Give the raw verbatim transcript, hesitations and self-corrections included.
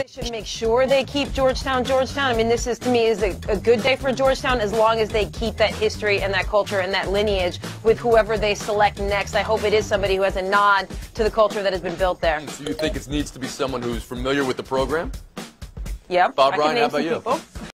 They should make sure they keep Georgetown, Georgetown. I mean, this is, to me, is a, a good day for Georgetown as long as they keep that history and that culture and that lineage with whoever they select next. I hope it is somebody who has a nod to the culture that has been built there. So you think it needs to be someone who's familiar with the program? Yep. Bob I Ryan, can name how about some you? people.